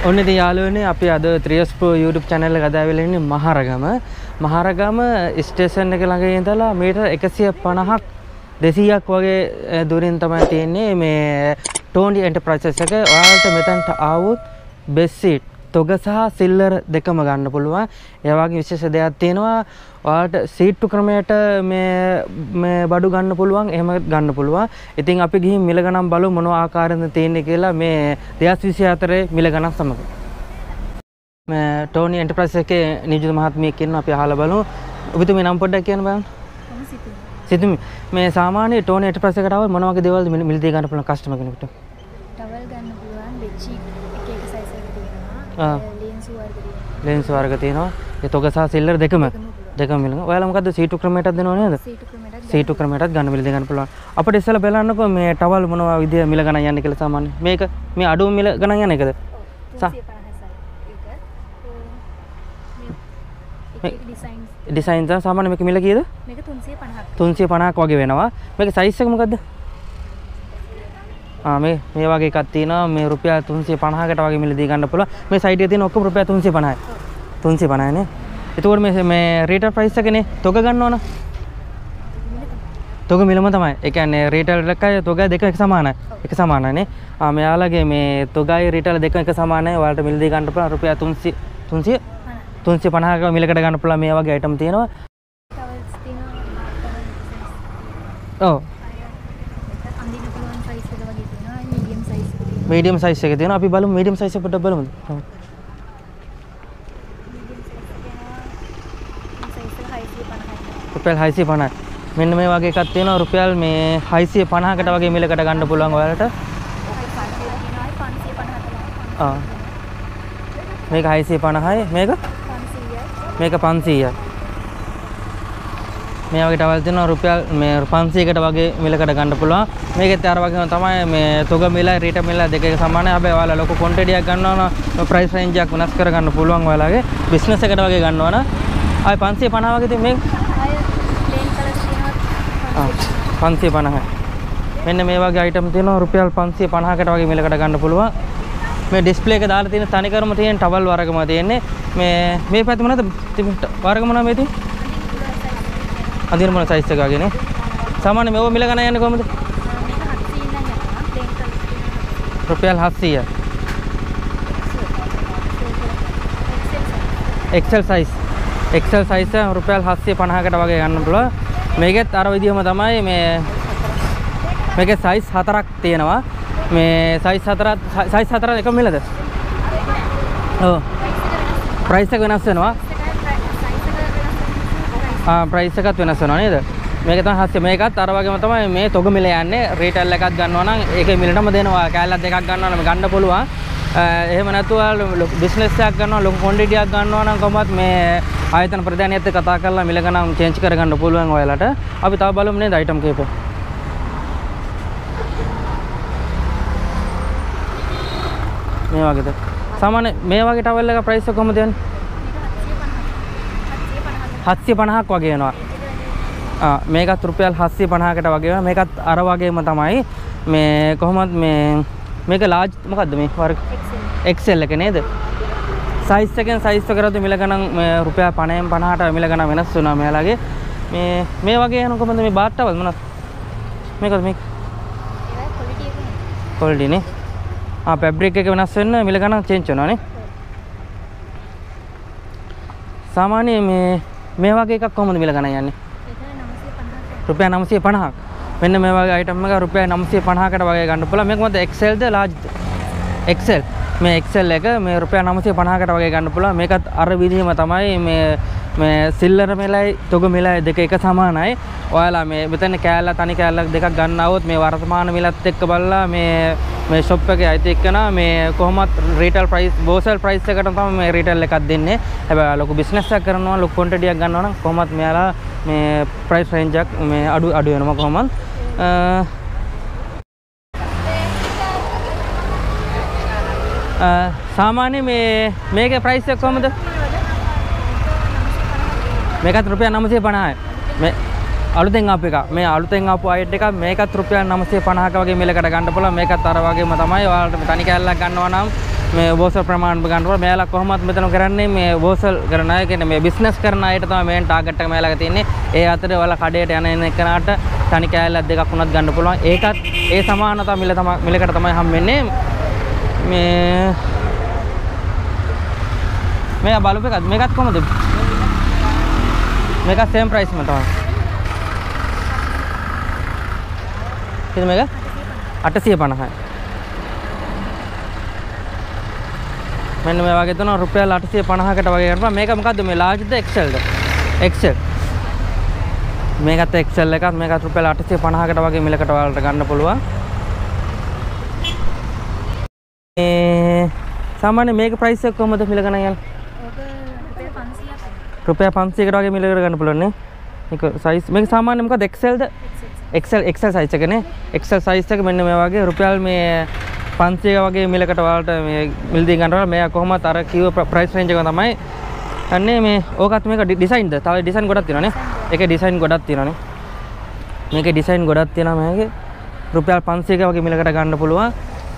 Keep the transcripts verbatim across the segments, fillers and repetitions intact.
ඔන්න ඉතින් යාළුවනේ අපි අද ත්‍රියස් ප්‍රෝ YouTube channel එක අදාවිලා ඉන්නේ මහරගම. මහරගම ස්ටේෂන් එක ළඟ ඉඳලා මීටර් එකසිය පනහක් දෙසීයක් වගේ දුරින් තමයි තියෙන්නේ මේ ටෝනි එන්ටර්ප්‍රයිසස් එක. ඔයාලට මෙතනට ආවොත් බෙස් සීට් තොග සහ සිල්ලර් දෙකම ගන්න පුළුවන්. ඒ වගේ විශේෂ දෙයක් තියෙනවා. ඔයාලට සීට්ටු ක්‍රමයට මේ මේ බඩු ගන්න පුළුවන්. එහෙම ගන්න පුළුවන්. ඉතින් අපි ගිහින් මිල ගණන් බලමු මොන ආකාරයෙන්ද තියෙන්නේ කියලා මේ දෙදාස් විසිහතරේ මිල ගණන් සමග. මේ ටෝනි එන්ටර්ප්‍රයිසස් එකේ නියෝජිත මහත්මියක් ඉන්නවා. අපි අහලා බලමු. ඔබතුමී නම් පොඩ්ඩක් කියන්න බලන්න. සිතුමි මේ සාමාන්‍ය ටෝනි එන්ටර්ප්‍රයිසස් එකට ආවොත් මොන වගේ දේවල්ද මිලදී ගන්න පුළුවන් කස්ටමර් කෙනෙකුට? ටවල් ගන්න පුළුවන් බෙඩ්ෂීට් එක එක සයිස් එක තියෙනවා. ආ ලේන්ස් වර්ග තියෙනවා. ලේන්ස් වර්ග තියෙනවා. ඒ තොග සහ සිල්ලර් දෙකම දෙකම මිලනවා. ඔයාලා මොකද්ද සීටු ක්‍රමයටත් දෙනව නේද? සීටු ක්‍රමයටත් සීටු ක්‍රමයටත් ගන්න මිලදී ගන්න පුළුවන්. අපිට ඉස්සෙල්ලා බලන්නකෝ මේ ටවල් මොනවා විදිය මිල ගණන් යන්නේ කියලා සාමාන්‍ය. මේක මේ අඩුව මිල ගණන් යන එකද? ඩිසයින් තමයි සාමාන්‍ය මේක මිල කීයද? මේක තුන්සිය පනහක්. තුන්සිය පනහක් වගේ වෙනවා. මේක සයිස් එක මොකද්ද? ආ මේ මේ වගේ එකක් තියෙනවා. මේ රුපියල් තුන්සිය පනහකට වගේ මිලදී ගන්න පුළුවන්. මේ සයිඩ් එකේ තියෙන ඔක්කොම රුපියල් තුන්සිය පනහයි. තුන්සිය පනහයි නේ. එතකොට මේ මේ රීටේල් ප්‍රයිස් එකනේ තොග ගන්න ඕන. තොග මිලම තමයි. ඒ කියන්නේ රීටේල් එකයි තොග දෙක එක සමානයි. එක සමානයි නේ. ආ මෙයාලගේ මේ තොගයි රීටේල් දෙක එක සමානයි. ඔයාලට මිලදී ගන්න පුළුවන් රුපියල් තුන්සිය තුන්සිය තුන්සිය පනහක මිලකට ගන්න පුළුවන් මේ වගේ අයිටම් තියෙනවා. ටවල්ස් තියෙනවා. ඔව්. අඳින්න පුළුවන් සයිස් එක වගේ තියෙනවා. මීඩියම් සයිස් එක තියෙනවා. මීඩියම් සයිස් එක තියෙනවා. අපි බලමු මීඩියම් සයිස් එක පොඩ්ඩක් බලමුද? රුපියල් හයසිය පනහයි. මෙන්න මේ වගේ එකක් තියෙනවා රුපියල් මේ හයසිය පනහකට වගේ මිලකට ගන්න පුළුවන් ඔයාලට. ආ. මේක හයසිය පනහයි. මේක මේක පන්සීයයි. මේ වගේ ටවල් තියෙනවා රුපියල් මේ පන්සීයකට වගේ මිලකට ගන්න පුළුවන්. මේකෙත් අර වගේම තමයි මේ තොග මිලයි රීටේල් මිලයි දෙක එක සමානයි. හැබැයි ඔයාලා ලොකු ක්වොන්ටිටියක් ගන්නවා නම් ප්‍රයිස් රේන්ජ් එකක් වෙනස් කර ගන්න පුළුවන් ඔයාලගේ. බිස්නස් එකට වගේ ගන්නවා නම් ආයි පන්සිය පනහ වගේ තියෙන මේක පන්සිය පනහයි. මෙන්න මේ වගේ අයිටම් තියෙනවා රුපියල් පන්සිය පනහකට වගේ මිලකට ගන්න පුළුවන්. මේ ඩිස්ප්ලේ එක දාලා තියෙන තනිකරම තියෙන ටවල් වර්ගම තියෙන්නේ. මේ මේ පැත්තේ මොනවද වර්ග මොනවද මේ තියෙන්නේ? අඳින මොන සයිස් එක වගේනේ. සාමාන්‍ය මේව මිල ගණන් යන්නේ කොහමද? රුපියල් හත්සියයි. XL size. එක්සෙල් සයිස් එක රුපියල් හත්සිය පනහකට වගේ ගන්න පුළුවන්. මේකෙත් අර විදිහම තමයි මේ මේකේ සයිස් හතරක් තියෙනවා. මේ සයිස් හතරත් සයිස් හතර එක මිලද? ඔව්. ප්‍රයිස් එක වෙනස් වෙනවා. ආ ප්‍රයිස් එකත් වෙනස් වෙනවා නේද? මේක තමයි හත්සිය. මේකත් අර වගේම තමයි මේ තොග මිල යන්නේ. රීටේල් එකක් ගන්නවා නම් ඒකේ මිලටම දෙනවා. කෑල්ලක් දෙකක් ගන්නවා නම් ගන්න පුළුවන්. එහෙම නැතුව බිස්නස් එකක් ගන්නවා ලොකු ක්වොන්ටිටියක් ගන්නවා නම් කොහොමත් මේ ආයතන ප්‍රධානියත් එක්ක කතා කරලා මිල ගණන් චේන්ජ් කරගන්න පුළුවන් ඔයාලට. අපි තව බලමු නේද අයිටම් කීප. මේ වගේද? සාමාන්‍ය මේ වගේ ටවල් එක ප්‍රයිස් එක කොහමද යන්නේ? හත්සිය පනහක් වගේ වෙනවා. ආ මේකත් රුපියල් හත්සිය පනහකට වගේ වෙනවා. මේකත් අර වගේම තමයි. මේ කොහොමද මේ මේක ලාර්ජ් මොකද්ද මේ වර්ග? එක්සෙල් එක නේද? සයිස් එකෙන් සයිස් එකකට මිල ගණන් මේ රුපියල් පනහෙන් පනහට මිල ගණන් වෙනස් වෙනවා මෙයාලගේ. මේ මේ වගේ යන කොහොමද මේ බාට් ටවල් මොනවද? මේකද මේක? ඒවා ක්වොලිටි එක නේ. ක්වොලිටි නේ. ආ ෆැබ්‍රික් එක වෙනස් වෙන්න මිල ගණන් චේන්ජ් වෙනවා නේ. සාමාන්‍ය මේ මේ වගේ එකක් කොහොමද මිල ගණන් යන්නේ? රුපියල් නවසිය පනහක්. මෙන්න මේ වගේ අයිටම් එක රුපියල් නවසිය පනහකට වගේ ගන්න පුළුවන්. මේක මොකද එක්සෙල් ද ලාර්ජ් ද? එක්සෙල්. මේ එක්සෙල් එක මේ රුපියල් නවසිය පනහකට වගේ ගන්න පුළුවන්. මේකත් අර විදිහම තමයි මේ මේ සිල්ලර් මිලයි තොග මිලයි දෙක එක සමානයි. ඔයාලා මේ මෙතන කෑල්ල තනි කෑල්ලක් දෙකක් ගන්නවොත් මේ වර්තමාන මිලත් එක්ක බලලා මේ මේ ෂොප් එකේ අයිති එක්කන මේ කොහොමත් රීටේල් ප්‍රයිස් හෝල්සේල් ප්‍රයිස් එකට තමයි මේ රීටේල් එකක් දෙන්නේ. හැබැයි ලොකු බිස්නස් එකක් කරනවා ලොකු ක්වොන්ටිටියක් ගන්නවා නම් කොහොමත් මෙයාලා මේ ප්‍රයිස් රේන්ජ් එක මේ අඩු අඩු වෙනවා කොහොමත්. සාමාන්‍ය මේ මේකේ ප්‍රයිස් එක කොහමද? මේකත් රුපියල් නවසිය පනහයි. මේ අලුතෙන් ආපු එක. මේ අලුතෙන් ආපු අයිට් එකක් මේකත් රුපියල් නවසිය පනහක වගේ මිලකට ගන්න පුළුවන්. මේකත් අර වගේම තමයි. ඔයාලට තනි කෑල්ලක් ගන්නවා නම් මේ වෝසල් ප්‍රමාණය ගන්න පුළුවන්. මෙයාලා කොහොමවත් මෙතන කරන්නේ මේ වෝසල් කරන අය කියන්නේ මේ බිස්නස් කරන අයට තමයි මේන් ටාගට් එක මෙයාලා තියෙන්නේ. ඒ අතරේ ඔයාලා කඩේට යන එන එකනට තනි කෑල්ලක් දෙකක් වුණත් ගන්න පුළුවන්. ඒකත් ඒ සමානතාව මිල තමයි මිලකට තමයි හම්බෙන්නේ. මේ මේ බලුප එකත් මේකත් කොහමද? මේකත් සේම් ප්‍රයිස් මත තමයි. කිද මේක? අටසිය පනහයි. මෙන්න මේ වගේ තුන රුපියල් අටසිය පනහකට වගේ කරනවා. මේක මොකද්ද මේ large ද X L ද? X L. මේකත් X L එකක් මේකත් රුපියල් අටසිය පනහකට වගේ මිලකට ඔයාලට ගන්න පුළුවන්. මේ සාමාන්‍ය මේක ප්‍රයිස් එක කොහමද මිල ගණන් යන්නේ? රුපියල් පන්සියකට වගේ මිලකට ගන්න පුළුවන් නේ. මේක සයිස් මේක සාමාන්‍ය මොකද X L ද? X L X L size එක නේ. X L සයිස් එක මෙන්න මේ වගේ රුපියල් මේ පන්සියක වගේ මිලකට ඔයාලට මේ මිල දී ගන්නවා. මේ කොහොමද අර කිව්ව ප්‍රයිස් රේන්ජ් එක තමයි. අන්නේ මේ ඕකත් මේක ඩිසයින්ද? තව ඩිසයින් ගොඩක් තියෙනවා නේ. ඒකේ ඩිසයින් ගොඩක් තියෙනවා නේ. මේකේ ඩිසයින් ගොඩක් තියෙනවා මේකේ. රුපියල් පන්සියක වගේ මිලකට ගන්න පුළුවන්.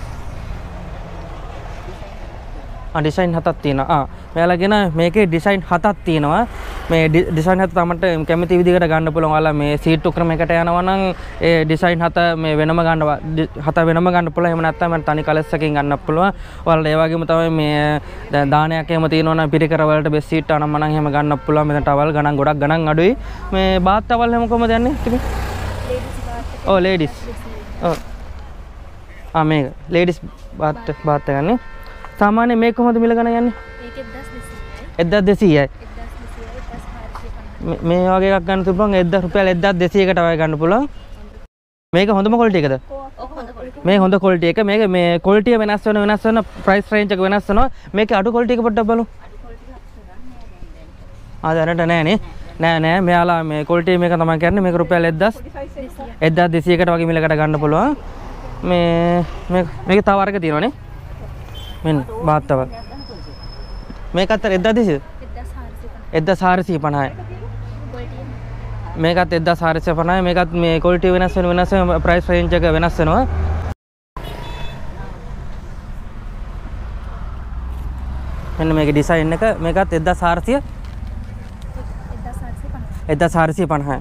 ආ ඩිසයින් හතක් තියෙනවා. ආ මෙයාලා කියන මේකේ ඩිසයින් හතක් තියෙනවා. මේ ඩිසයින් හත තමයි කැමති විදිහකට ගන්න පුළුවන්. ඔයාලා මේ සීට් ක්‍රමයකට යනවා නම් ඒ ඩිසයින් හත මේ වෙනම ගන්න හත වෙනම ගන්න පුළුවන්. එහෙම නැත්නම් තනි කලස් එකකින් ගන්න පුළුවන්. ඔයාලට ඒ වගේම තමයි මේ දැන් දානයක් එහෙම තියෙනවා නම් පිරිකර වලට බෙස් සීට් අනම්ම නම් එහෙම ගන්න පුළුවන්. මෙතන ටවල් ගණන් ගොඩක් ගණන් අඩුයි. මේ බාත් ටවල් එහෙම කොහමද යන්නේ? තිබි. ඔව් ලේඩිස්. ඔව්. ආ මේක ලේඩිස් බාත් බාත් ගන්නේ. සාමාන්‍ය මේක කොහොමද මිල ගණන් යන්නේ? මේක එක්දහස් දෙසීයයි. මේ වගේ එකක් ගන්න පුළුවන් එක්දහස් රුපියල් එක්දහස් දෙසීයකට වගේ ගන්න පුළුවන්. මේක හොඳම ක්වොලිටි එකද? මේ හොඳ ක්වොලිටි එක. මේක මේ ක්වොලිටිය වෙනස් වෙන වෙනස් වෙන ප්‍රයිස් රේන්ජ් එක වෙනස් වෙනවා. මේකේ අඩු ක්වොලිටි එක පොඩ්ඩක් බලමු. ආ දැනට නෑ නේ. නෑ නෑ මෙයාලා මේ ක්වොලිටි මේක තමයි කියන්නේ. මේක රුපියල් එක්දහස් එක්දහස් දෙසීයකට වගේ මිලකට ගන්න පුළුවන්. මේ මේක මේක තව වර්ග තියෙනවා නේ. මෙන්න බාත් ටවල්. මේකත් එක්දහස් දෙසීයද? එක්දහස් හාරසිය පනහයි. මේකත් එක්දහස් හාරසිය පනහයි. මේකත් මේ ක්වොලිටි වෙනස් වෙන වෙනස් වෙන ප්‍රයිස් රේන්ජ් එක වෙනස් වෙනවා. මෙන්න මේකේ ඩිසයින් එක මේකත් එක්දහස් හාරසිය එක්දහස් හාරසිය පනහයි.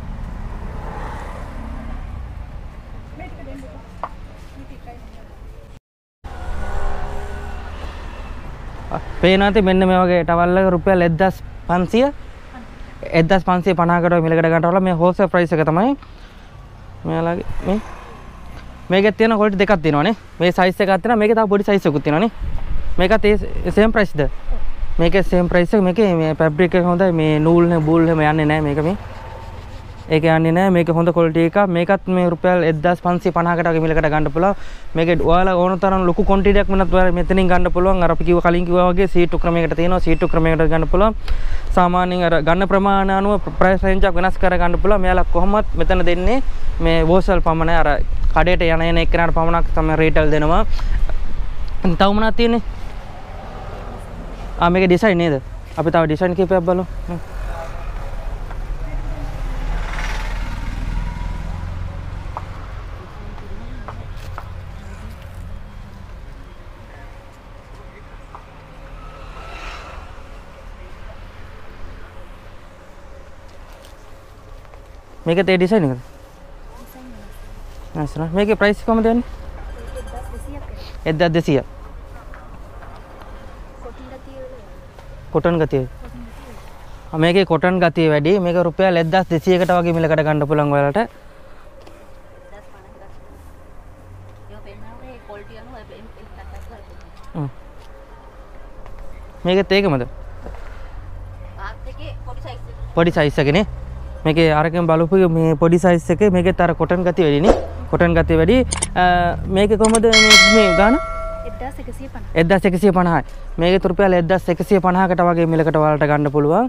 පේනවාති මෙන්න මේ වගේ ටවල් එක රුපියල් එක්දහස් පන්සිය එක්දහස් පන්සිය පනහකට මිලකට ගන්නවල මේ හෝල්සේල් ප්‍රයිස් එක තමයි මෙයාලගේ මේ මේකෙත් තියෙන ක්වොලිටි දෙකක් තියෙනවානේ. මේ සයිස් එකක් තියෙනවා. මේකේ තව පොඩි සයිස් එකකුත් තියෙනවානේ. මේකත් ඒ සේම් ප්‍රයිස්ද? මේකේ සේම් ප්‍රයිස් එක. මේකේ මේ ෆැබ්‍රික් එක හොඳයි. මේ නූල් නේ බූල් එහෙම යන්නේ නැහැ මේක මේ. ඒක යන්නේ නැහැ. මේක හොඳ ක්වොලිටි එකක්. මේකත් මේ රුපියල් එක්දහස් පන්සිය පනහකට වගේ මිලකට ගන්න පුළුවන්. මේකේ ඔයාලා ඕන තරම් ලොකු ක්වොන්ටිටියක් වෙනත් ඔයාලා මෙතනින් ගන්න පුළුවන්. අර අපි කිව්ව කලින් කිව්වා වගේ සීට් ක්‍රමයකට තියෙනවා. සීට් ක්‍රමයකට ගන්න පුළුවන්. සාමාන්‍යයෙන් අර ගන්න ප්‍රමාණය අනුව ප්‍රයිස් රේන්ජ් එක වෙනස් කර ගන්න පුළුවන්. මෙයාලා කොහොමවත් මෙතන දෙන්නේ මේ වෝසල් පමණයි. අර කඩේට යන එන එක්කනට පමණක් තමයි රීටේල් දෙනවා. තව මොනවද තියෙන්නේ? ආ මේකේ ඩිසයින් නේද? අපි තව ඩිසයින් කීපයක් බලමු. මේක තේ ඩිසයින් එකද? ඩිසයින් එක. මේකේ ප්‍රයිස් කොහමද යන්නේ? එක්දහස් දෙසීය. කොටන් ගතිය. මේකේ කොටන් ගතිය වැඩි. මේක රුපියල් එක්දහස් දෙසීයකට වගේ මිලකට ගන්න පුළුවන් ඔයාලට. මේකත් ඒකමද? පොඩි සයිස් එකනේ. මේකේ අරගෙන බලපු මේ පොඩි සයිස් එකේ මේකෙත් අර කොටන් ගතිය වැඩිනේ. කොටන් ගතිය වැඩි. මේකේ කොහමද මේ ගාන? එක්දහස් එකසිය පනහයි. මේකේ රුපියල් එක්දහස් එකසිය පනහකට වගේ මිලකට ඔයාලට ගන්න පුළුවන්.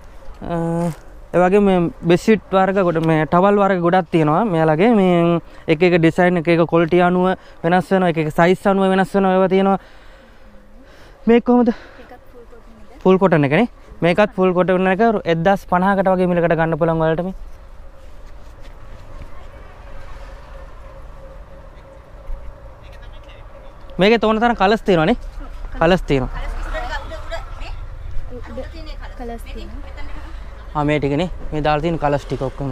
ඒ වගේම මේ බෙඩ්ෂීට් වර්ග ගොඩ මේ ටවල් වර්ග ගොඩක් තියෙනවා. මෙයාලගේ මේ එක එක ඩිසයින් එක එක ක්වොලිටි අනුව වෙනස් වෙනවා. එක එක සයිස් අනුව වෙනස් වෙනවා. ඒවා තියෙනවා. මේක කොහමද? ෆුල් කොටන් එකනේ. මේකත් ෆුල් කොටන් එක එක්දහස් පනහකට වගේ මිලකට ගන්න පුළුවන් ඔයාලට මේ. මේකේ තෝරන තරම් කලර්ස් තියෙනවානේ. කලස් තියෙනවා. කලස් තියෙනවා. ආ මේ ටිකනේ. මේ දාලා තියෙන කලස් ටික ඔක්කොම.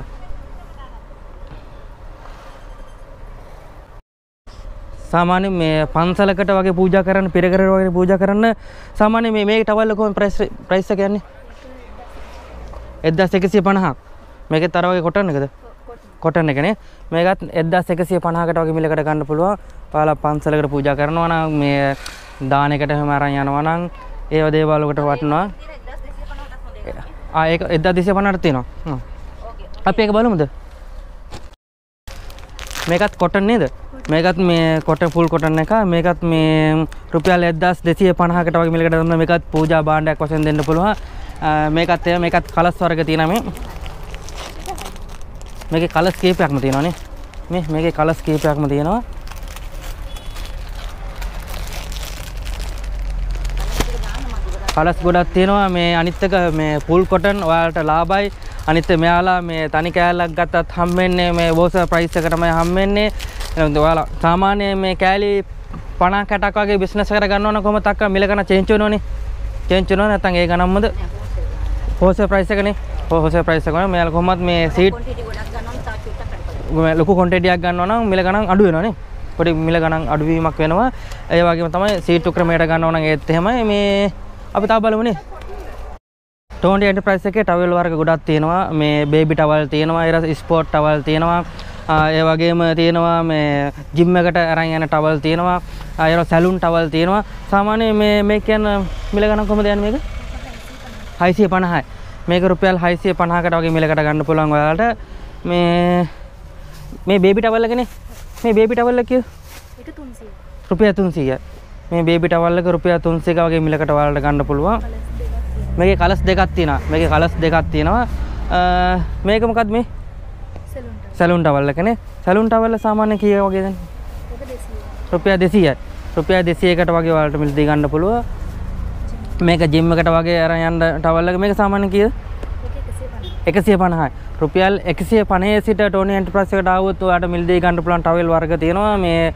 සාමාන්‍ය මේ පන්සලකට වගේ පූජා කරන්න පෙරකර වගේ පූජා කරන්න සාමාන්‍ය මේ මේ ටවල් එක කොහොම ප්‍රයිස් ප්‍රයිස් එක යන්නේ එක්දාස් එකසිය පනහක් මේකෙත් අර වගේ කොටන් එකද කොටන් එකනේ මේකත් එක්දාස් එකසිය පනහකට වගේ මිලකට ගන්න පුළුවන් ඔයාලා පන්සලකට පූජා කරනවා නම් මේ දාන එකට හැම අරන් යනවා නම් ඒව දේවල් වලට වටනවා ආ ඒක එක්දාස් දෙසිය පනහට තියෙනවා හ්ම් අපි ඒක බලමුද මේකත් කොටන් නේද මේකත් මේ කොටන් ෆුල් කොටන් එක මේකත් මේ රුපියල් එක්දාස් දෙසිය පනහකට වගේ මිලකට දුන්නා මේකත් පූජා භාණ්ඩයක් වශයෙන් දෙන්න පුළුවන් මේකත් ඒ මේකත් කලස් වර්ග තියෙනවා මේ මේකේ කලස් කීපයක්ම තියෙනවානේ මේ මේකේ කලස් කීපයක්ම තියෙනවා කලස් ගොඩක් තියෙනවා මේ අනිත් එක මේ ෆුල් කොටන් ඔයාලට ලාභයි අනිත් මෙයාලා මේ තනි කෑල්ලක් ගත්තත් හම්බෙන්නේ මේ බෝස ප්‍රයිස් එකටමයි හම්බෙන්නේ ඔයාලා සාමාන්‍ය මේ කෑලි පනහක් හැටක් වගේ බිස්නස් කර ගන්න ඕන කොහොමද අක්කා මිල ගන්න චේන්ජ් වෙනවනේ චේන්ජ් වෙනව නැත්නම් ඒ ගණන්මද හෝසෙල් ප්‍රයිස් එකනේ හෝසෙල් ප්‍රයිස් එක මෙයාලා කොහොමද මේ සීට් ලොකු ක්වොන්ටිටියක් ගන්නවා නම් මිල ගණන් අඩු වෙනවනේ පොඩි මිල ගණන් අඩු වීමක් වෙනවා ඒ වගේම තමයි සීට් ක්‍රමයට ගන්නවා නම් ඒත් එහෙමයි මේ අපි තාම බලමුනේ ටෝන්ටි එන්ටර්ප්‍රයිස් එකේ ටවල් වර්ග ගොඩක් තියෙනවා මේ බේබි ටවල් තියෙනවා ඊට පස්සේ ස්පෝර්ට් ටවල් තියෙනවා ඒ වගේම තියෙනවා මේ ජිම් එකට අරන් යන ටවල් තියෙනවා ඊට පස්සේ සැලුන් ටවල් තියෙනවා සාමාන්‍ය මේ මේ කියන මිල ගණන් කොහමද යන්නේ මේක හයසිය පනහයි මේක රුපියල් හයසිය පනහකට වගේ මිලකට ගන්න පුළුවන් ඔයාලට මේ මේ බේබි ටවල් එකනේ මේ බේබි ටවල් එක ඒක තුන්සිය රුපියල් තුන්සිය මේ බේබි ටවල් එක රුපියල් තුන්සිය වගේ මිලකට ඔයාලට ගන්න පුළුවන් මේකේ කලස් දෙකක් තියෙනවා මේකේ කලස් දෙකක් තියෙනවා මේක මොකද්ද මේ සැලුන් ටවල් එකනේ සැලුන් ටවල් සාමාන්‍ය කීය වගේ දැන් ඒක දෙසිය රුපියල් දෙසියයි රුපියල් දෙසියකට වගේ ඔයාලට මිල දී ගන්න පුළුවන් මේක ජිම් එකට වගේ අරන් යන්න ටවල් එක මේක සාමාන්‍ය කීයද එකසිය පනහයි රුපියල් එකසිය පනහේ සිට ටෝනි එන්ටර්ප්‍රයිස් එකට ආවොත් ඔයාලට මිල දී ගන්න පුළුවන් ටවල් වර්ග තියෙනවා මේ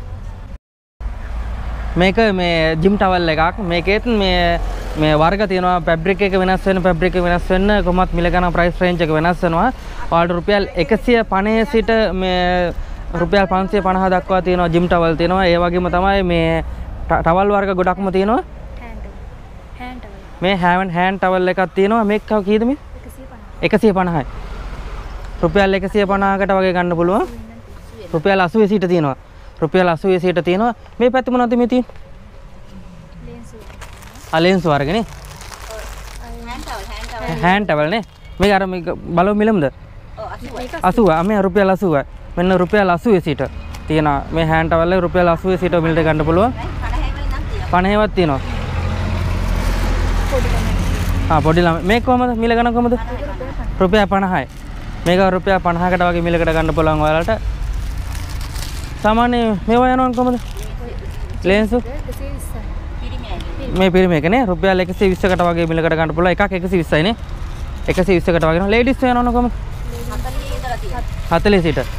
මේක මේ ජිම් ටවල් එකක් මේකෙත් මේ මේ වර්ග තියෙනවා ෆැබ්‍රික් එක වෙනස් වෙන ෆැබ්‍රික් එක වෙනස් වෙන්න කොහොමත් මිල ගන්න ප්‍රයිස් රේන්ජ් එක වෙනස් වෙනවා ඔයාලට රුපියල් එකසිය පනහේ සිට මේ රුපියල් පන්සිය පනහ දක්වා තියෙනවා ජිම් ටවල් තියෙනවා ඒ වගේම තමයි මේ ටවල් වර්ග ගොඩක්ම තියෙනවා හෑන්ඩ් ටවල් මේ හෑන්ඩ් හෑන්ඩ් ටවල් එකක් තියෙනවා මේක කීයද මේ එකසිය පනහයි රුපියල් එකසිය පනහකට වගේ ගන්න පුළුවන් රුපියල් අසූවේ සිට තියෙනවා රුපියල් අසූවේ සිට තියෙනවා මේ පැත්තේ මොනවද මේ තියෙන්නේ අලෙන්ස් වර්ගනේ හෑන්ඩ් ටවල් නේ මේක අර මේක බලමු මිලමුද අසූව මේ රුපියල් අසූවයි මෙන්න රුපියල් අසූවේ සිට තියෙනවා මේ හෑන්ඩ් ටවල් එක රුපියල් අසූවේ සිට මිලට ගන්න පුළුවන් පනහේවත් තියෙනවා ආ පොඩි ළම මේක කොහමද මිල ගණන් කොහමද රුපියල් පනහයි මේක රුපියල් පනහකට වගේ මිලකට ගන්න පුළුවන් ඔයාලට සාමාන්‍ය මේවා යනවා කොහමද ලෙන්සු මේ පිරිමි එකනේ රුපියල් එකසිය විස්සකට වගේ මිලකට ගන්න පුළුවන් එකක් එකසිය විස්සයි නේ එකසිය විස්සකට වගේ නෝ ලේඩිස් යනවනේ කොහමද හතලිස් සිට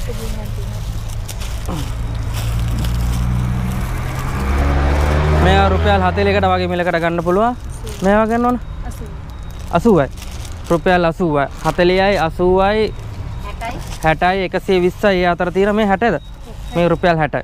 මේවා රුපියල් හතලිසකට වගේ මිලකට ගන්න පුළුවන් මේවා ගන්න ඕන අසූවයි රුපියල් අසූවයි හතලිසයි අසූවයි හැටයි එකසිය විස්සයි ඒ අතර තියෙන මේ හැටද මේ රුපියල් හැටයි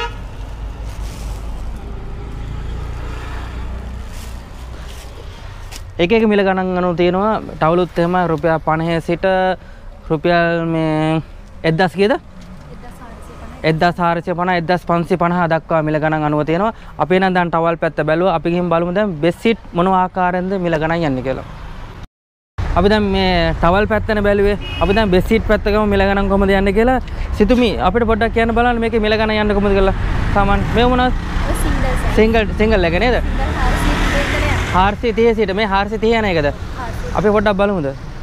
එක එක මිල ගණන් අනුව තියෙනවා ටවලුත් එහෙම රුපියල් පනහේ සිට රුපියල් මේ එක්දාස් කීයද එක්දාස් හාරසිය පනහ එක්දාස් පන්සිය පනහ දක්වා මිල ගණන් අනුව තියෙනවා අපි නම් දැන් ටවල් පැත්ත බැලුවා අපි ගිහින් බලමු දැන් බෙස් සීට් මොන ආකාරයෙන්ද මිල ගණන් යන්නේ කියලා අපි දැන් මේ ටවල් පැත්තනේ බැලුවේ අපි දැන් බෙස් සීට් පැත්ත ගමු මිල ගණන් කොහොමද යන්නේ කියලා සිතුමි අපිට පොඩ්ඩක් කියන්න බලන්න මේකේ මිල ගණන් යන්නේ කොහොමද කියලා සාමාන්‍ය මේ මොනවද සිංගල් සිංගල් එක නේද හාරසිය තිහ සිට මේ හාරසිය තිහ යන එකද අපි පොඩ්ඩක් බලමුද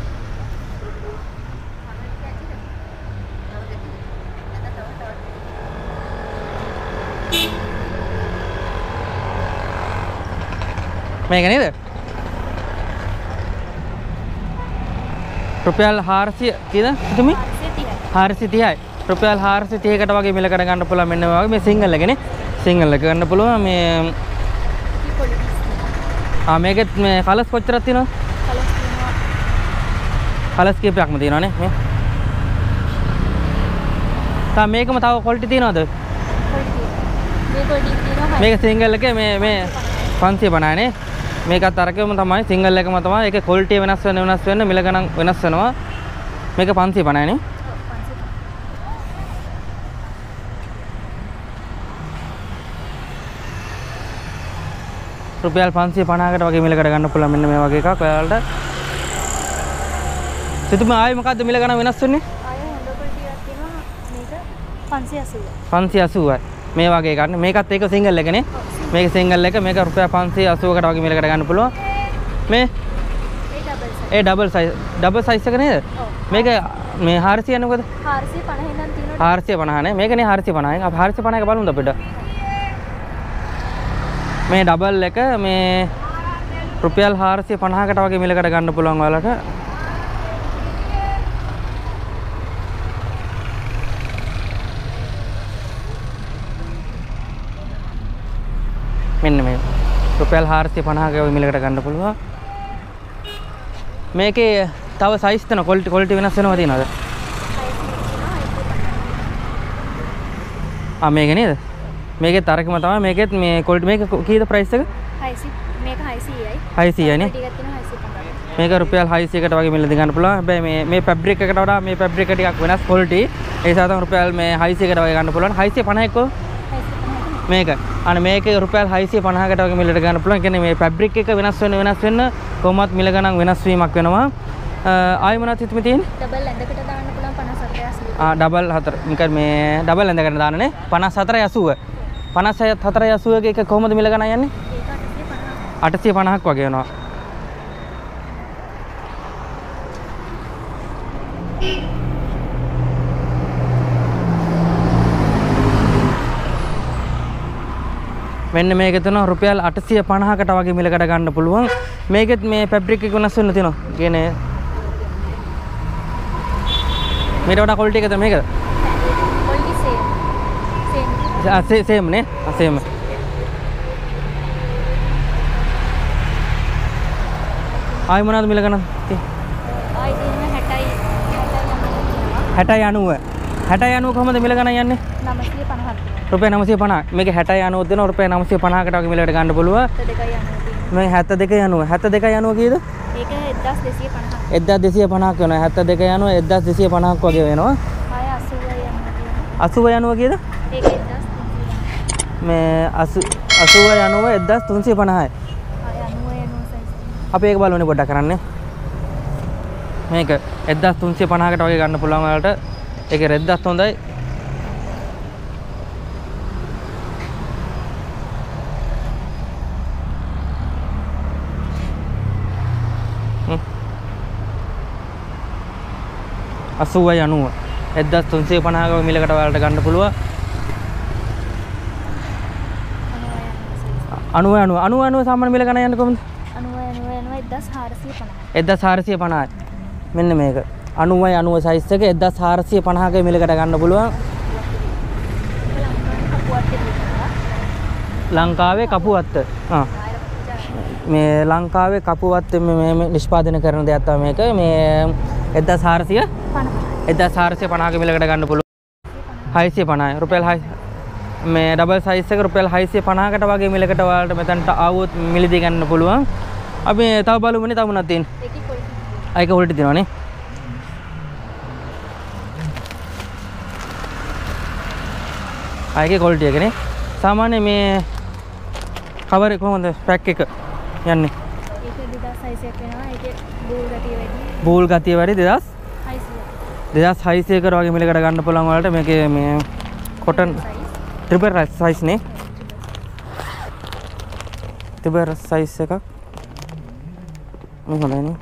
මේක නේද රුපියල් හාරසිය කීයද තුමි හාරසිය තිහයි රුපියල් හාරසිය තිහකට වගේ මිලකට ගන්න පුළුවන් මෙන්න මේ වගේ මේ සිංගල් එකනේ සිංගල් එක ගන්න පුළුවන් මේ ආ මේකෙත් මේ කලර්ස් කොච්චරක් තියෙනවද? කලර්ස් තියෙනවා. කලර්ස් කීපයක්ම තියෙනවනේ මේ. තා මේකම තව ක්වොලිටි තියෙනවද? ක්වොලිටි. මේ ක්වොලිටි තියෙනවා. මේක සිංගල් එකේ මේ මේ පන්සිය පනහයි නේ. මේකත් අරකෙම තමයි සිංගල් එකම තමයි. ඒකේ ක්වොලිටි වෙනස් වෙන වෙනස් වෙන මිල ගණන් වෙනස් වෙනවා. මේක පන්සිය පනහයි නේ. රුපියල් පන්සිය පනහකට වගේ මිලකට ගන්න පුළුවන් මෙන්න මේ වගේ එකක් ඔයාලට. සිතුම ආයේ මොකද්ද මිල ගණන් වෙනස් වෙන්නේ? ආයෙ හොඳ ක්වොලිටි එකක් තියෙනවා. මේක පන්සිය අසූවයි. පන්සිය අසූවයි. මේ වගේ එකක් නේ. මේකත් ඒක සිංගල් එකනේ. මේක සිංගල් එක මේක රුපියල් පන්සිය අසූවකට වගේ මිලකට ගන්න පුළුවන්. මේ ඒ ඩබල් සයිස් ඩබල් සයිස් එක නේද? මේක මේ හාරසිය යන්නේ මොකද? හාරසිය පනහ ඉඳන් තියෙනවා. හාරසිය පනහ නේ. මේකනේ හාරසිය පනහයි. අපි හාරසිය පනහ එක බලමුද අපිට? මේ ඩබල් එක මේ රුපියල් හාරසිය පනහකට වගේ මිලකට ගන්න පුළුවන් ඔයාලට. මෙන්න මේ රුපියල් හාරසිය පනහක වගේ මිලකට ගන්න පුළුවන්. මේකේ තව සයිස් දෙන ක්වොලිටි ක්වොලිටි වෙනස් වෙනවා තියෙනවද? ආ මේක නේද? මේකෙත් අරකම තමයි. මේකෙත් මේ ක්වොලිටි මේක කීයද ප්‍රයිස් එක? හයිසිය. මේක හයිසියයි. හයිසියයි නේ. ටිකක් තියෙනවා හයිසිය පනහකට. මේක රුපියල් හයිසියකට වගේ මිලදී ගන්න පුළුවන්. හැබැයි මේ මේ ෆැබ්‍රික් එකට වඩා මේ ෆැබ්‍රික් එක ටිකක් වෙනස් ක්වොලිටි. ඒ නිසා තමයි රුපියල් මේ හයිසියකට වගේ ගන්න පුළුවන්. හයිසිය පනහයි කො? මේක. අනේ මේකේ රුපියල් හයිසිය පනහකට වගේ මිලට ගන්න පුළුවන්. කියන්නේ මේ ෆැබ්‍රික් එක වෙනස් වෙන වෙනස් වෙන්න කොහොමත් මිල ගණන් වෙනස් වීමක් වෙනවා. ආයි මොනවද හිතෙන්නේ තියෙන්නේ? ඩබල් ඇඳකට දාන්න පුළුවන් පනස් හතරයි අසූවයි. ආ ඩබල් හතර. නිකන් මේ ඩබල් ඇඳකට දාන්නනේ. පනස් හතරයි අසූව. පනස් හතරයි අසූව එක කොහොමද මිල ගණන් යන්නේ? ඒක අටසිය පනහක් වගේ වෙනවා. මෙන්න මේක තුන රුපියල් අටසිය පනහකට වගේ මිලකට ගන්න පුළුවන්. මේකෙත් මේ ෆැබ්‍රික් එක වෙනස් වෙන්න තියෙනවා. කියන්නේ මේකට වඩා ක්වොලිටි එකද මේකද? Quality same. සේම්. ආ සේ සේම් නේ. ආ සේම්. ආයි මොනවද මිල ගණන්? ආයි තියෙන හැටයි හැටයි අනූව. හැටයි අනූව කොහොමද මිල ගණන් යන්නේ? නවසිය පනහක්. රුපියල් නවසිය පනහ. මේක හැටයි අනූව දෙනවා රුපියල් නවසිය පනහකට වගේ මිලකට ගන්න පුළුවන්. හැත්තෑ දෙකයි අනූව. මේ හැත්තෑ දෙකයි අනූව. හැත්තෑ දෙකයි අනූව කීයද? ඒක එක්දාස් දෙසිය පනහක්. එක්දාස් දෙසිය පනහක් වෙනවා. හැත්තෑ දෙකයි අනූව එක්දාස් දෙසිය පනහක් වගේ වෙනවා. ආය අසූවයි අනූව. අසූවයි අනූව කීයද? ඒක එක්දාස් තුන්සිය. මේ අසූවයි අනූව එක්දාස් තුන්සිය පනහයි. ආය අනූවයි අනූව සයිස්. අපි ඒක බලන්නේ පොඩ්ඩක් කරන්නේ. මේක එක්දාස් තුන්සිය පනහකට වගේ ගන්න පුළුවන් ඔයාලට. ඒකේ රෙද්දත් හොඳයි. අසූවයි අනූව එක්දාස් තුන්සිය පනහක මිලකට ඔයාලට ගන්න පුළුවන්. අනූවයි අනූව අනූවයි අනූව සාමාන්‍ය මිල ගණන් යන්නේ කොහොමද? අනූවයි අනූව යනවා එක්දාස් හාරසිය පනහයි. එක්දාස් හාරසිය පනහයි. මෙන්න මේක අනූවයි අනූව සයිස් එක එක්දාස් හාරසිය පනහක මිලකට ගන්න පුළුවන්. ලංකාවේ කපුවත්ත. ආ මේ ලංකාවේ කපුවත්ත මේ නිෂ්පාදනය කරන දෙයක් තමයි මේක. මේ එක්දාස් හාරසිය පනහ. එක්දාස් හාරසිය පනහක මිලකට ගන්න පුළුවන්. හයසිය පනහයි. රුපියල් හය මේ ඩබල් සයිස් එක රුපියල් හයසිය පනහකට වගේ මිලකට ඔයාලට මෙතනට ආවොත් මිලදී ගන්න පුළුවන්. අපි තව බලමුනේ තව මොනවද තියෙන්නේ? ඒකේ ක්වොලිටි. ඒක ක්වොලිටි තියෙනවනේ. ආයේ ක්වොලිටි එකනේ. සාමාන්‍ය මේ කවර් එක කොහොමද පැක් එක යන්නේ? ඒක දෙදාස් හයසියක් වෙනවා. ඒකේ බූල් ගතිය වැඩි. බූල් ගතිය වැඩි දෙදාස් හයසිය. දෙදාස් හයසියකට වගේ මිලකට ගන්න පුළුවන් වලට මේකේ මේ කොටන් ත්‍රිපල් සයිස් නේ. ත්‍රිපල් සයිස් එකක් මේ හොඳයි නේ.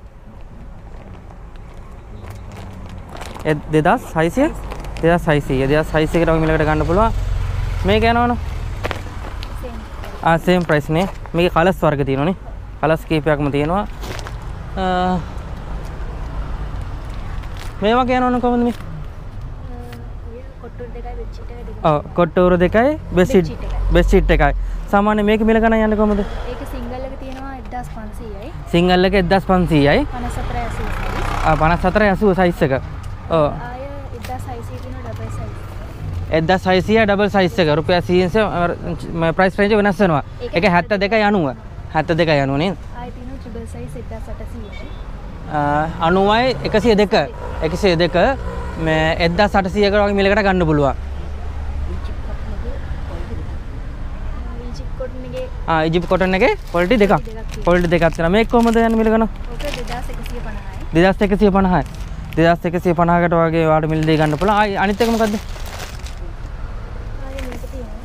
ඒ දෙදාස් හයසිය දෙදාස් හයසිය දෙදාස් හයසියකට වගේ මිලකට ගන්න පුළුවන්. මේක යනවනේ සේම්. ආ සේම් ප්‍රයිස් නේ. මේකේ කලර්ස් වර්ග තියෙනවනේ. කලර්ස් කීපයක්ම තියෙනවා. මේ වගේ යනවනේ කොහොමද මේ? ඔය කොට්ටුර දෙකයි බෙඩ් ෂීට් එකයි දෙකයි. ඔව් කොට්ටෝර දෙකයි බෙඩ් ෂීට් බෙඩ් ෂීට් එකයි. සාමාන්‍ය මේක මිල ගණන් යන්නේ කොහොමද? ඒක සිංගල් එක තියෙනවා පන්සීයයි. සිංගල් එක එක්දාස් පන්සීයයි. පනස් හතරයි අසූ සයිස්. ආ පනස් හතරයි අසූ සයිස් එක. ඔව්. ආය එක්දාස් හයසිය තියෙන ඩබල් සයිස්. එක්දාස් හයසිය ඩබල් සයිස් එක. රුපියල් සීන්ස් ප්‍රයිස් රේන්ජ් වෙනස් වෙනවා. ඒක හැත්තෑ දෙකයි අනූව. හැත්තෑ දෙකයි අනූව නේද? ආය තියෙන ට්‍රිබල් සයිස් එක්දාස් අටසීයයි. අනුවයි එකසිය දෙක. එකසිය දෙක මේ එක්දාස් අටසීයකට වගේ මිලකට ගන්න පුළුවන්. ඊජිප්ට් කොටන් එකේ ආ ඉජිප්ට් කොටන් එකේ ක්වොලිටි දෙකක්. ක්වොලිටි දෙකක් තියෙනවා. මේක කොහමද යන්නේ මිල ගන්න? ඕක දෙදාස් එකසිය පනහයි. දෙදාස් එකසිය පනහයි. දෙදාස් එකසිය පනහකට වගේ වාට මිල දෙයි ගන්න පුළුවන්. ආයි අනිත් එක මොකද්ද? ආය මේක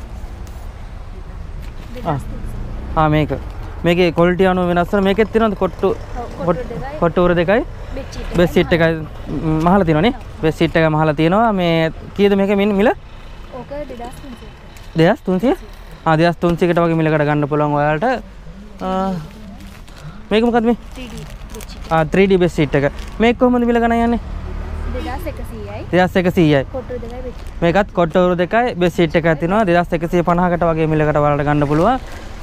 තියෙනවා. ආ ආ මේක. මේකේ ක්වොලිටි අනුව වෙනස් වෙනවා. මේකෙත් තියෙනවද කොට්ටු කොට්ටු උර දෙකයි බෙස් සීට් එකයි මහලා තියෙනවනේ. බෙස් සීට් එක මහලා තියෙනවා. මේ කීයද මේක මිල? ඕක දෙදාස් තුන්සිය. දෙදාස් තුන්සිය? ආ දෙදාස් තුන්සියකට වගේ මිලකට ගන්න පුළුවන් ඔයාලට. මේක මොකද්ද මේ? Three D bed sheet. ආ ත්‍රී ඩී බෙස් සීට් එක. මේක කොහොමද මිල ගණන් යන්නේ? දෙදාස් එකසීයයි. දෙදාස් එකසීයයි. කොට්ටු දෙකයි බෙඩ් ෂීට්. මේකත් කොට්ටු දෙකයි බෙස් සීට් එකක් තියෙනවා. දෙදාස් එකසිය පනහකට වගේ මිලකට ඔයාලට ගන්න පුළුවන්.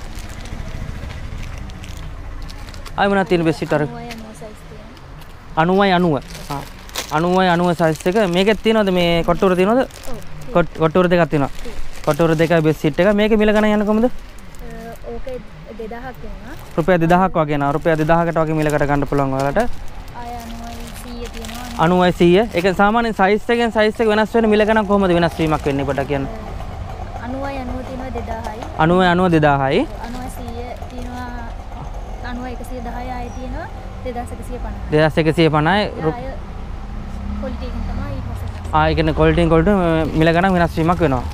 ආයි මොනවද තියෙන බෙස් සීට් අර? අනූවයි අනූව. ආ අනූවයි අනූව සයිස් එක. මේකෙත් තියෙනවද මේ කොට්ටු උර තියෙනවද? ඔව්. කොට්ටු උර දෙකක් තියෙනවා. කොට්ටු උර දෙකයි බෙස් සීට් එක. මේකේ මිල ගණන් යන්නේ කොහමද? ඕක දෙදාහක් වෙනවා. රුපියල් දෙදාහක් වගේ නවා. රුපියල් දෙදාහකට වගේ මිලකට ගන්න පුළුවන් ඔයාලට. ආය අනූවයි සීය තියෙනවා. අනූවයි සීය. ඒක සාමාන්‍ය සයිස් එකෙන් සයිස් එක වෙනස් වෙන මිල ගණන් කොහොමද වෙනස් වීමක් වෙන්නේ පොඩ්ඩක් කියන්න. අනූවයි අනූව තියෙනවා දෙදාහයි. අනූවයි අනූව දෙදාහයි. අනූවයි සීය තියෙනවා. අනූවයි එකසිය දහය ආය තියෙනවා. දෙදාස් එකසිය පනහයි. දෙදාස් එකසිය පනහයි. ආය ක්වොලිටි එකෙන් තමයි ඊට පස්සේ. ආ ඒ කියන්නේ ක්වොලිටියෙන් ක්වොලිටි මිල ගණන් වෙනස් වීමක් වෙනවා.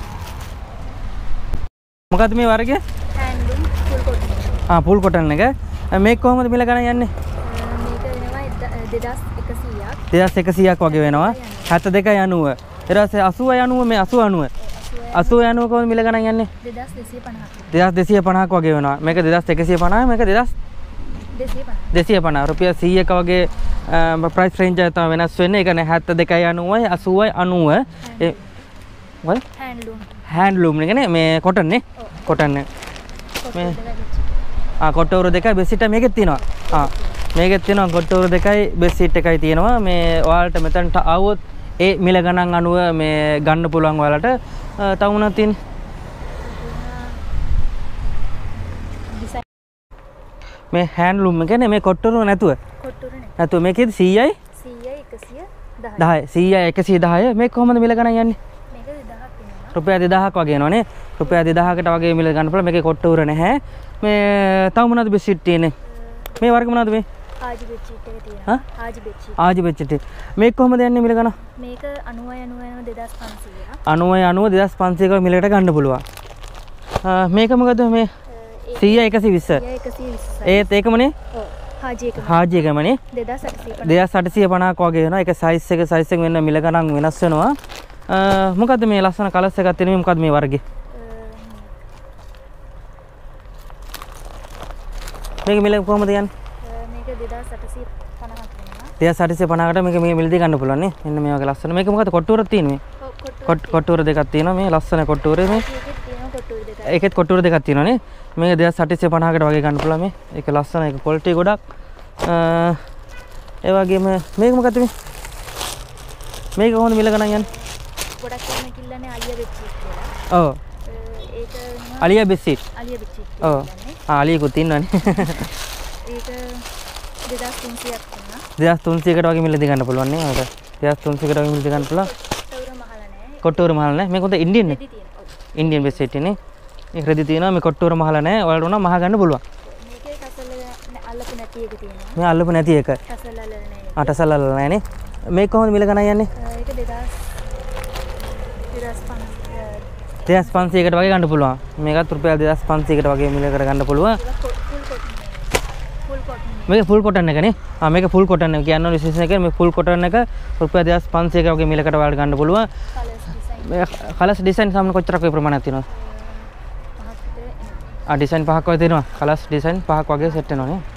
මොකද්ද මේ වර්ගය? Handloom full cotton. ආ ෆුල් කොටන් එක. මේක කොහොමද මිල ගණන් යන්නේ? මේක වෙනවා දෙදාස් එකසීයක්. දෙදාස් එකසීයක් වගේ වෙනවා. හැත්තෑ දෙකයි අනූව. ඊට පස්සේ අසූවයි අනූව මේ අසූ අනූව. අසූවයි අනූව කොහොමද මිල ගණන් යන්නේ? දෙදාස් දෙසිය පනහක්. දෙදාස් දෙසිය පනහක් වගේ වෙනවා. මේක දෙදාස් එකසිය පනහයි. මේක දෙදාස් දෙසිය පනහ. දෙසිය පනහ. රුපියල් සීයක වගේ ප්‍රයිස් රේන්ජ් එක තමයි වෙනස් වෙන්නේ. ඒ කියන්නේ හැත්තෑ දෙකයි අනූවයි අසූවයි අනූව. ඒ මොකද? හෑන්ඩ්ලූම්. හෑන්ඩ්ලූම් නේ මේ කොටන් නේ. කොටන් නේ. මේ ආ කොට්ටු උර දෙකයි බෙස් සීට් එක මේකෙත් තියෙනවා. ආ මේකෙත් තියෙනවා කොට්ටු උර දෙකයි බෙස් සීට් එකයි තියෙනවා. මේ ඔයාලට මෙතනට ආවොත් ඒ මිල ගණන් අනුව මේ ගන්න පුළුවන් ඔයාලට. තව මොනවද තියෙන්නේ? මේ හෑන්ඩ්ලූම් එක නේ මේ කොට්ටු උර නැතුව. කොට්ටු උර නැතුව. නැතුව මේකෙදි සීයයි සීයයි එකසිය දහය. දහය. සීයයි එකසිය දහය. මේක කොහොමද මිල ගණන් යන්නේ? මේක දෙදාහක් වෙනවා. රුපියල් දෙදාහක් වගේ එනවනේ. රුපියල් දෙදාහකට වගේ මිල ගන්න පුළුවන්. මේකේ කොට්ටු උර නැහැ. මේ තව මොනවද බෙස් සීට් තියෙන්නේ? මේ වර්ග මොනවද මේ? ආජි බෙඩ් ෂීට් එක තියෙනවා. ආජි බෙඩ් ෂීට්. ආජි බෙඩ් ෂීට්. මේක කොහොමද යන්නේ මිල ගන්න? මේක අනූවයි අනූව වෙනවා දෙදාස් පන්සීය. අනූවයි අනූව දෙදාස් පන්සීයක මිලකට ගන්න පුළුවන්. මේක මොකද මේ සීයයි එකසිය විස්ස. සීයයි එකසිය විස්ස. ඒත් ඒකමනේ? ඔව්. හාජි එකම. හාජි එකමනේ. දෙදාස් අටසිය පනහ. දෙදාස් අටසිය පනහක් වගේ වෙනවා. ඒක සයිස් එක සයිස් එක වෙන මිල ගණන් වෙනස් වෙනවා. මොකද්ද මේ ලස්සන කලර්ස් එකක් තියෙන මේ මොකද්ද මේ වර්ගේ? මේක මිල කොහොමද යන්නේ? මේක දෙදාස් අටසිය පනහක් වෙනවා. දෙදාස් අටසිය පනහකට මේක මේ මිලදී ගන්න පුළුවන් නේ. මෙන්න මේ වගේ ලස්සන. මේක මොකද කොට්ටු උරක් තියෙන්නේ මේ? ඔව් කොට්ටු උර දෙකක් තියෙනවා. මේ ලස්සන කොට්ටු උරේ මේ. ඒකෙත් කොට්ටු උර දෙකක් තියෙනවා නේ. මේක දෙදාස් අටසිය පනහකට වගේ ගන්න පුළුවන් මේ. ඒක ලස්සන ඒක ක්වොලිටි ගොඩක්. ඒ වගේම මේක මොකද්ද මේ? මේක කොහොමද මිල ගණන් යන්නේ? ගොඩක් කෙනෙක් කිල්ලන්නේ අලියා බෙඩ් ෂීට් කියලා. ඔව්. ඒක අලියා බෙඩ් ෂීට්. අලියා බෙඩ් ෂීට්. ඔව්. ආ අලියෙකුත් ඉන්නවනේ. ඒක දෙදාස් තුන්සියක් වෙනවා. දෙදාස් තුන්සියකට වගේ මිලදී ගන්න පුළුවන් නේ. ඔක දෙදාස් තුන්සියකට වගේ මිලදී ගන්න පුළුවන්. කොට්ටු උර මහල නැහැ. කොට්ටු උර මහල නැහැ. මේක හොඳ ඉන්දියන් නේ. ඉන්දියන් බෙඩ් ෂීට් නේ. ඒක රෙදි තියෙනවා. මේ කොට්ටු උර මහල නැහැ. ඔයාලට උනා මහ ගන්න පුළුවන්. මේකේ කසල අල්ලපු නැති එක තියෙනවා. මේ අල්ලපු නැති එක. කසල අල්ලලා නැහැ. ආ ටසල් අල්ලලා නැහැ නේ. මේක කොහොමද මිල ගණන් යන්නේ? ඒක දෙදාස් දෙදාස් පනහ. දෙදාස් පන්සීයකට වගේ ගන්න පුළුවන්. මේකත් රුපියල් දෙදාස් පන්සීයකට වගේ මිලකට ගන්න පුළුවන්. මේක ෆුල් කොටන් එක නේ. ආ මේක ෆුල් කොටන් එක කියන්නේ විශේෂ එක මේ ෆුල් කොටන් එක රුපියල් දෙදාස් පන්සීයක වගේ මිලකට ඔයාලට ගන්න පුළුවන්. මේ කලර්ස් ඩිසයින් සාමාන්‍ය කොච්චරක් වගේ ප්‍රමාණයක් තියෙනවද? ආ ඩිසයින් පහක් වගේ තියෙනවා. කලර්ස් ඩිසයින් පහක් වගේ සෙට් වෙනවා නේ.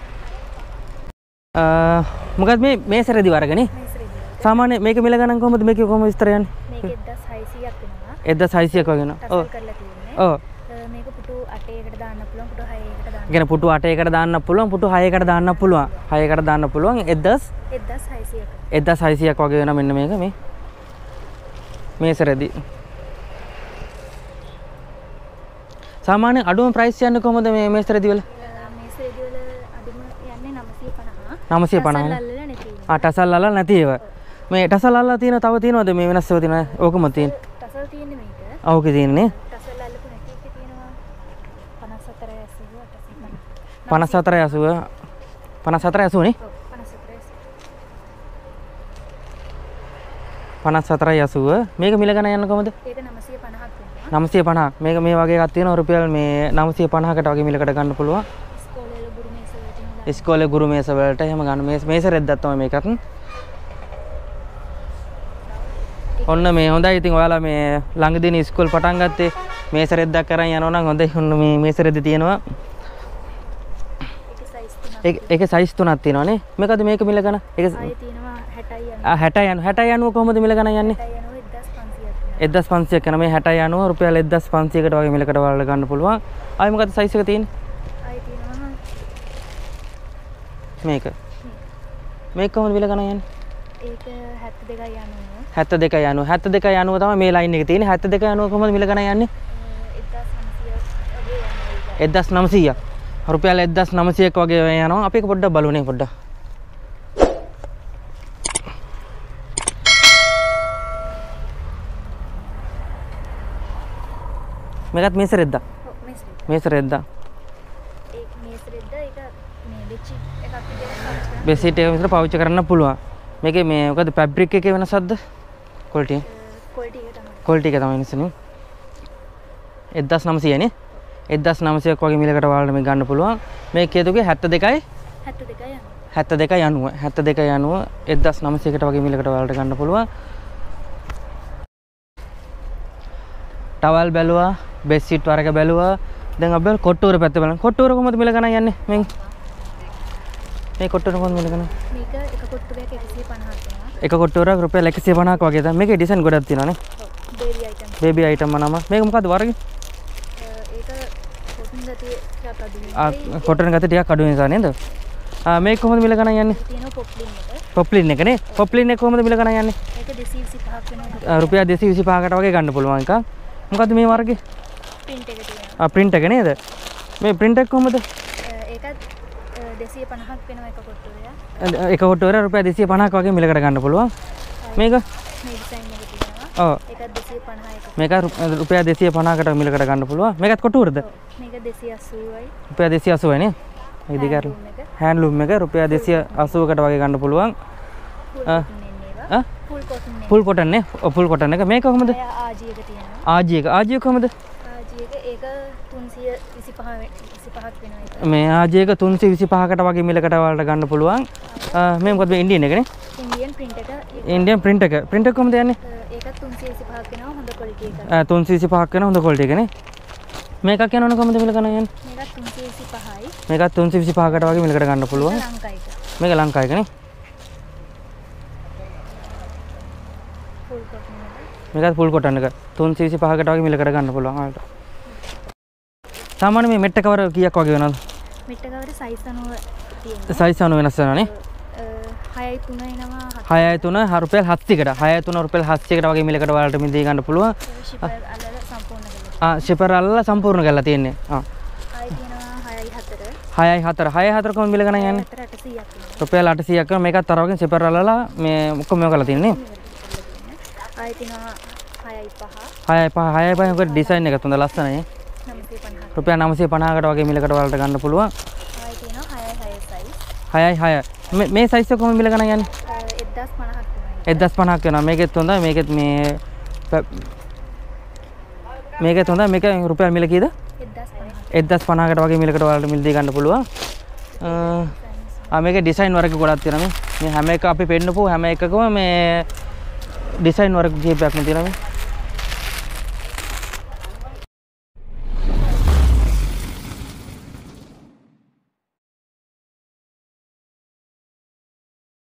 අ මොකද මේ මේස රෙදි වර්ග නේ. සාමාන්‍ය මේක මිල ගණන් කොහොමද? මේක කොහොමද විස්තර යන්නේ? මේක එක්දාස් හයසියක් වෙනවා. එක්දාස් හයසියක් වගේ වෙනවා. ඔව්. කරලා තියෙන්නේ. ඔව්. මේක පුටු අටයකට දාන්න පුළුවන් පුටු හයකට දාන්න දාන්න. කියන්නේ පුටු අටයකට දාන්න පුළුවන්, පුටු හයකට දාන්න පුළුවන්. හයකට දාන්න පුළුවන්. එක්දහස් එක්දහස් හයසියයක. එක්දහස් හයසියයක් වගේ වෙනවා මෙන්න මේක මේ. මේස රෙදි. සාමාන්‍ය අඩුම ප්‍රයිස් යන්නේ කොහොමද මේ මේස රෙදි වල? මේස රෙදි වල අඩුම යන්නේ නවසිය පනහ. නවසිය පනහ. ටසල් අල්ලලා නැති ඒවා. ආ ටසල් අල්ලලා නැති ඒවා. මේ ටසල් අල්ලලා තියෙන තව තියෙනවද මේ වෙනස්ව තියෙන? ඕකම තියෙන. ටසල් තියෙන්නේ මේක. ආ ඕකේ තියෙන්නේ. ටසල් අල්ලපු නැති එකේ තියෙනවා පනස් හතරයි අසූව අටසිය පනහ. පනස් හතරයි අසූව පනස් හතරයි අසූව නේ? ඔව් පනස් හතරයි අසූව. පනස් හතරයි අසූව. මේක මිල ගණන් යන්නේ කොහමද? ඒක නවසිය පනහක් වෙනවා. නවසිය පනහක්. මේක මේ වගේ එකක් තියෙනවා රුපියල් මේ නවසිය පනහකට වගේ මිලකට ගන්න පුළුවන්. ඉස්කෝලේ වල ගුරු මේස වලට නෙලා. ඉස්කෝලේ ගුරු මේස වලට එහෙම ගන්න මේස මේස රෙද්දක් තමයි මේකත්. ඔන්න මේ හොඳයි. ඉතින් ඔයාලා මේ ළඟදීන ඉස්කෝල් පටන් ගත්තේ මේස රෙද්දක් කරන් යනවා නම් හොඳයි. ඔන්න මේ මේස රෙද්ද තියෙනවා. ඒකේ සයිස් තුනක්. ඒක ඒකේ සයිස් තුනක් තියෙනවා නේ. මේකද මේක මිල ගන්න? ඒක ආයේ තියෙනවා හැටයි යනවා. ආ හැටයි යනවා. හැටයි යනවා කොහොමද මිල ගණන් යන්නේ? හැටයි යනවා එක්දහස් පන්සියයක්. එක්දහස් පන්සියයක් යන මේ හැටයි යනවා රුපියල් එක්දහස් පන්සියයකට වගේ මිලකට ඔයාලට ගන්න පුළුවන්. ආයි මොකද සයිස් එක තියෙන්නේ? ආයේ තියෙනවා මේක. මේක කොහොමද මිල ගණන් යන්නේ? ඒක හැත්තෑ දෙකයි යනවා. හැත්තෑ දෙකයි යනවා. හැත්තෑ දෙකයි යනවා තමයි මේ ලයින් එකේ තියෙන්නේ. හැත්තෑ දෙකයි යනවා කොහොමද මිල ගණන් යන්නේ? එක්දහස් නවසිය වගේ යනවා. එක්දහස් නවසියක්. රුපියල් එක්දහස් නවසියක් වගේ යනවා. අපි ඒක පොඩ්ඩක් බලුනේ පොඩ්ඩක්. මේකත් මේස රෙද්දක්. ඔව් මේස් රෙද්ද. මේස රෙද්දක්. ඒ මේස් රෙද්ද ඒක මේ බෙඩ්ෂීට් එකක් විදිහට පාවිච්චි කරන්න. බෙඩ්ෂීට් එක විතර පාවිච්චි කරන්න පුළුවන්. මේකේ මේ මොකද ෆැබ්‍රික් එකේ වෙනසක්ද? ක්වොලිටි. ක්වොලිටි එක තමයි. ක්වොලිටි එක තමයි වෙනසනේ. එක්දහස් නවසිය නේ. එක්දහස් නවසියක් වගේ මිලකට ඔයාලට මේ ගන්න පුළුවන්. මේ කේතුගේ හැත්තෑ දෙකයි හැත්තෑ දෙකයි යනවා. හැත්තෑ දෙකයි යනුව. හැත්තෑ දෙකයි යනුව එක්දහස් නවසියකට වගේ මිලකට ඔයාලට ගන්න පුළුවන්. ටවල් බැලුවා, බෙඩ්ෂීට් වර්ග බැලුවා. දැන් අපි කොට්ටුවර පැත්ත බලන්න. කොට්ටුවර කොහොමද මිල ගණන් යන්නේ? මේ මේ කොට්ටුවර කොහොමද මිල ගණන්? මේක එක කොට්ටුවක එකසිය පනහක් වෙනවා. එක කොට්ටුවරක් රුපියල් එකසිය පනහක් වගේ තමයි. මේකේ ඩිසයින් ගොඩක් තියෙනවා නේ. ඔව් බේබි අයිටම්. බේබි අයිටම් නම. මේක මොකද්ද වර්ගය? ඒක කොටන් ගතිය ටිකක් අඩුයි. ආ කොටන් ගතිය ටිකක් අඩු නිසා නේද? ආ මේක කොහොමද මිල ගණන් යන්නේ? තියෙනවා පොප්ලින් එක. පොප්ලින් එක නේ. පොප්ලින් එක කොහොමද මිල ගණන් යන්නේ? ඒක දෙසිය විසිපහක් වෙනවා. රුපියල් දෙසිය විසිපහකට වගේ ගන්න පුළුවන් එකක්. මොකද්ද මේ වර්ගේ? ප්‍රින්ට් එක තියෙනවා. ආ ප්‍රින්ට් එක නේද? මේ ප්‍රින්ට් එක කොහොමද? ඒකත් දෙසිය පනහක් වෙනවා එක කොට්ටුවය. එක කොට්ටුවර රුපියල් දෙසිය පනහක් වගේ මිලකට ගන්න පුළුවන්. මේක මේ ඩිසයින් එක තියෙනවා. ඔව් ඒකත් දෙසිය පනහ එක. මේක රුපියල් දෙසිය පනහකට මිලකට ගන්න පුළුවන්. මේකත් කොට්ටුවරද? මේක දෙසිය අසූවයි. රුපියල් දෙසිය අසූවයි නේ. මේ දෙක හෑන්ඩ්ලූම් එක රුපියල් දෙසිය අසූවකට වගේ ගන්න පුළුවන්. ආ ආ ෆුල් කොටන් නේ. ෆුල් කොටන් නේ. ඔව් ෆුල් කොටන් එක. මේක කොහොමද? ආජි එක තියෙනවා. ආජි එක. ආජි එක කොහොමද? ආජි එක ඒක තුන්සිය විසිපහ විසිපහක් වෙනවා ඒක. මේ ආජි එක තුන්සිය විසිපහකට වගේ මිලකට ඔයාලට ගන්න පුළුවන්. මේ මොකද මේ ඉන්දියන් එක නේ? ඉන්දියන් ප්‍රින්ට් එක. ඉන්දියන් ප්‍රින්ට් එක. ප්‍රින්ට් එක කොහොමද යන්නේ? ඒකත් තුන්සිය විසිපහක් වෙනවා හොඳ ක්වොලිටි එකක්. තුන්සිය විසිපහක් වෙන හොඳ ක්වොලිටි එක නේ. මේකක් යනවනේ කොහොමද මිල ගණන් යන්නේ? මේකත් තුන්සිය විසිපහයි. මේකත් තුන්සිය විසිපහකට වගේ මිලකට ගන්න පුළුවන්. ලංකා එක. මේක ලංකා එක නේ. ෆුල් කොටන් එක. මේකත් ෆුල් කොටන් එක. තුන්සිය විසිපහකට වගේ මිලකට ගන්න පුළුවන් ඔයාලට. සාමාන්‍ය මේ මෙට්ට කවර කීයක් වගේ වෙනවද? මෙට්ට කවර සයිස් අනුව තියෙනවා. සයිස් අනුව වෙනස් වෙනවා නේ. හයයි තුන එනවා. හයයි තුන රුපියල් හත්සියකට. හයයි තුන රුපියල් හත්සියකට වගේ මිලකට ඔයාලට මිදී ගන්න පුළුවන්. ෂිපර් අල්ලලා සම්පූර්ණ කරලා. ආ ෂිපර් අල්ලලා සම්පූර්ණ කරලා තියෙන්නේ. ආ ආයි තියෙනවා හයයි හතර. හයයි හතර. හයයි හතර කොහොමද මිල ගණන් යන්නේ? හතර අටසියක් වෙනවා. රුපියල් අටසියයක් කරන මේකත් අර වගේ ෂිපර් අල්ලලා මේ ඔක්කොම මේක කරලා තියෙන්නේ. ආයි තියෙනවා හයයි පහ. හයයි පහ. හයයි පහ මොකද ඩිසයින් එකත් හොඳ ලස්සනයි. නවසිය පනහක්. රුපියල් නවසිය පනහකට වගේ මිලකට ඔයාලට ගන්න පුළුවන්. ආයි තියෙනවා හයයි හය සයිස්. හයයි හය. මේ මේ සයිස් එක කොහොමද මිල ගණන් යන්නේ? එක්දහස් පනහක් වෙනවා. එක්දහස් පනහක් වෙනවා. මේකෙත් හොඳයි. මේකෙත් මේ මේකෙත් හොඳයි. මේක රුපියල් මිල කීයද? එක්දහස් පනහක්. එක්දහස් පනහකට වගේ මිලකට ඔයාලට මිලදී ගන්න පුළුවන්. ආ මේකේ ඩිසයින් වර්ග ගොඩක් තියෙනවා මේ. මේ හැම එක අපි පෙන්නපු හැම එකකම මේ ඩිසයින් වර්ග කීපයක්ම තියෙනවා මේ.